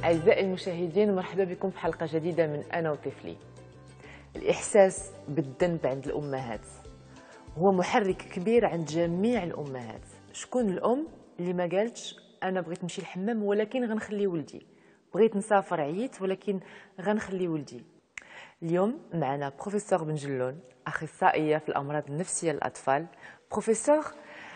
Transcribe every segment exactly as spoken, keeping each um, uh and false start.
أعزائي المشاهدين، مرحبا بكم في حلقة جديدة من أنا وطفلي. الإحساس بالذنب عند الأمهات هو محرك كبير عند جميع الأمهات. شكون الأم اللي ما قالتش أنا بغيت نمشي الحمام ولكن غنخلي ولدي، بغيت نسافر عييت ولكن غنخلي ولدي؟ اليوم معنا بروفيسور بن جلون، أخصائية في الأمراض النفسية للأطفال. بروفيسور،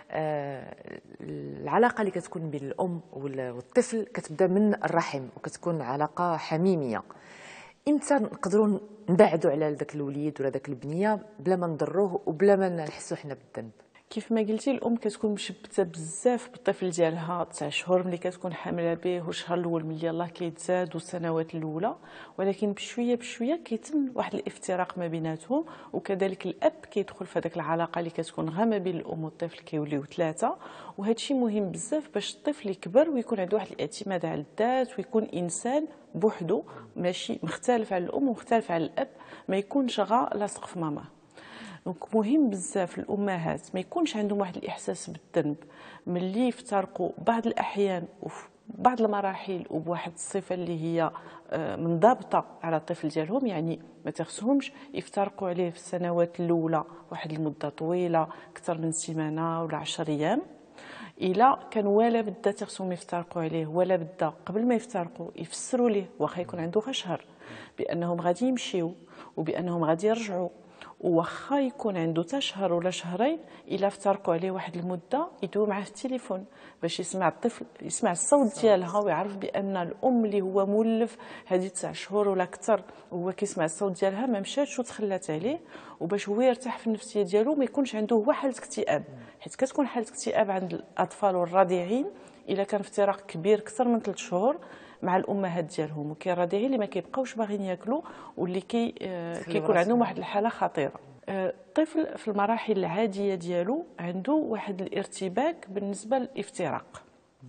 آه العلاقة اللي كتكون بين الأم والطفل كتبدا من الرحم وكتكون علاقة حميمية. امتى نقدروا نبعدوا على ذاك الوليد ولا ذاك البنية بلا ما نضروه وبلا ما نحسوا حنا بالذنب؟ كيف ما قلتي، الام كتكون مشبته بزاف بالطفل ديالها. تسع شهور ملي كتكون حامله به، والشهر الاول ملي يلاه كيتزاد، والسنوات الاولى، ولكن بشويه بشويه كيتم واحد الافتراق ما بيناتهم. وكذلك الاب كيدخل في هذاك العلاقه اللي كتكون غير ما بين الام والطفل، كيوليو ثلاثه. وهذا الشيء مهم بزاف باش الطفل يكبر ويكون عنده واحد الاعتماد على الذات، ويكون انسان بوحده، ماشي مختلف على الام ومختلف على الاب، ما يكونش غا لاصق في ماماه. دونك مهم بزاف الامهات ما يكونش عندهم واحد الاحساس بالذنب ملي يفترقوا بعض الاحيان وفي بعض المراحل وبواحد الصفه اللي هي منضبطه على الطفل ديالهم. يعني ما تخصهمش يفترقوا عليه في السنوات الاولى واحد المده طويله اكثر من سيمانه ولا عشر ايام. الا كان ولا بدا تخصهم يفترقوا عليه، ولا بدا قبل ما يفترقوا يفسروا ليه، واخا يكون عنده غير شهر، بانهم غادي يمشيو وبانهم غادي يرجعوا. وواخا يكون عنده حتى شهر ولا شهرين، الا افترقوا عليه واحد المده يدوي معاه في التليفون باش يسمع الطفل، يسمع الصوت ديالها، ويعرف بان الام اللي هو مولف هذه تسع شهور ولا اكثر هو كيسمع الصوت ديالها ما مشاتش وتخلات عليه، وباش هو يرتاح في النفسيه ديالو ما يكونش عنده هو حاله اكتئاب. حيت كتكون حاله اكتئاب عند الاطفال والرضيعين الا كان افتراق كبير اكثر من ثلاث شهور مع الامهات ديالهم. وكاين الرضيعين اللي ما كيبقاوش باغيين ياكلوا واللي كي آه كيكون عندهم واحد الحاله خطيره. الطفل آه في المراحل العاديه ديالو عنده واحد الارتباك بالنسبه للافتراق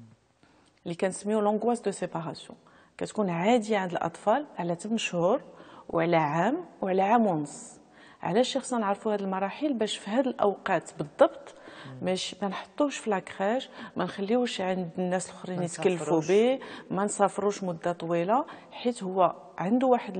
اللي كنسميو لونغواس دو سيباراسيون. كتكون عاديه عند الاطفال على ثمان شهور وعلى عام وعلى عام ونص. علاش خصنا نعرفوا هذه المراحل؟ باش في هذه الاوقات بالضبط مش ما نحطوش في لاكراج، ما نخليوش عند الناس الاخرين يتكلفوا به، ما نسافروش مده طويله، حيت هو عنده واحد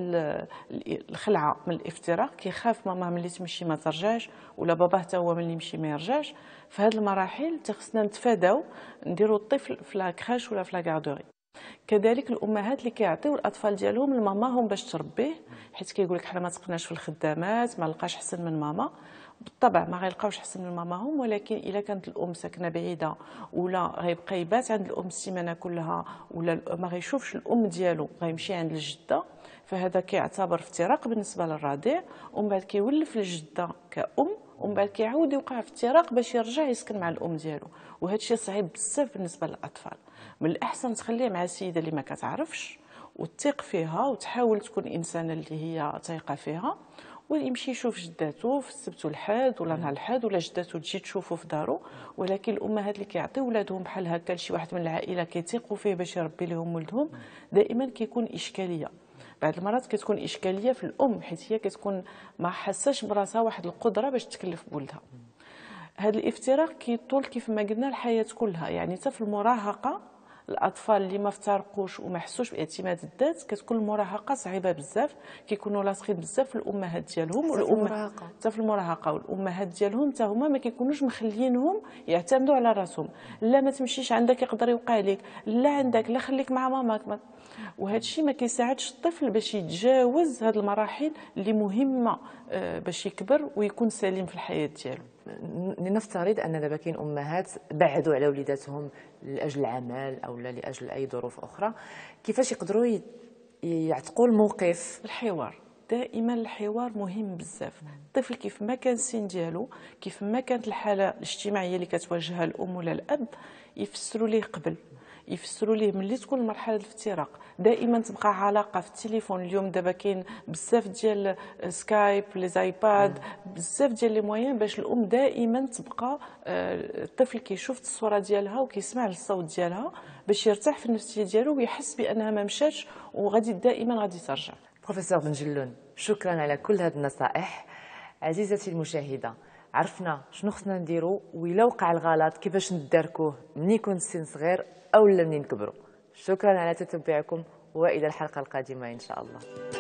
الخلعه من الافتراق، كيخاف ماما ملي تمشي ما ترجعش، ولا بابا حتى هو ملي يمشي ما يرجعش. في هذه المراحل خصنا نتفاداو نديروا الطفل في لاكراج ولا في لاكاردوري. كذلك الامهات اللي كيعطيو الاطفال ديالهم لماماهم باش تربيه، حيت كيقول لك حنا ما تقناش في الخدامات، ما لقاش احسن من ماما. بالطبع ما غيلقاوش احسن من ماماهم، ولكن الا كانت الام ساكنه بعيده ولا غيبقى يبات عند الام السيمانه كلها، ولا ما غيشوفش الام ديالو غيمشي عند الجده، فهذا كيعتبر افتراق بالنسبه للرضيع. ومن بعد كيولف الجده كأم، ومن بعد كيعاود يوقع في افتراق باش يرجع يسكن مع الام ديالو. وهذا الشيء صعيب بزاف بالنسبه للاطفال. من الاحسن تخليه مع السيده اللي ما كتعرفش وتثق فيها، وتحاول تكون انسانه اللي هي ثقه فيها، ويمشي يشوف جداتو في السبت والحد ولا نهار الحد، ولا جداتو تجي تشوفو في دارو. ولكن الامهات اللي كيعطيو ولادهم بحال هكا لشي واحد من العائله كيثيقوا فيه باش يربي لهم ولدهم، دائما كيكون اشكاليه. بعض المرات كتكون اشكاليه في الام، حيت هي كتكون ما حاساش براسها واحد القدره باش تكلف بولدها. هذا الافتراق كيطول كيف ما قلنا الحياه كلها. يعني حتى في المراهقه الاطفال اللي ما افترقوش وما حسوش باعتماد الذات كتكون المراهقه صعيبه بزاف، كيكونوا لاصقين بزاف في الامهات ديالهم، والام حتى في المراهقه والامهات ديالهم حتى هما ما كيكونوش مخلينهم يعتمدوا على راسهم. لا ما تمشيش عندك يقدر يوقع لك، لا عندك، لا خليك مع ماماك. وهذا الشيء ما كيساعدش الطفل باش يتجاوز هذه المراحل اللي مهمه باش يكبر ويكون سليم في الحياه ديالو. لنفترض ان دابا كاين امهات بعدوا على وليداتهم لاجل العمل او لاجل اي ظروف اخرى، كيفاش يقدروا يعتقوا الموقف؟ الحوار، دائما الحوار مهم بزاف. الطفل كيف ما كان السن ديالو، كيف ما كانت الحاله الاجتماعيه اللي كتواجهها الام ولا الاب، يفسروا ليه قبل، يفسروا ليه ملي تكون مرحله الافتراق. دائما تبقى علاقه في التليفون. اليوم دابا كاين بزاف ديال سكايب، لي زايباد، بزاف ديال لي موين باش الام دائما تبقى الطفل كيشوف الصوره ديالها وكيسمع الصوت ديالها باش يرتاح في النفسيه ديالو ويحس بانها ما مشاتش وغادي دائما غادي ترجع. بروفيسور بن جلون، شكرا على كل هذه النصائح. عزيزتي المشاهده، عرفنا شنو خصنا نديرو وإلا وقع الغلط كيفاش نداركوه ملي يكون السن صغير او منين نكبروا. شكرا على تتبعكم والى الحلقه القادمه ان شاء الله.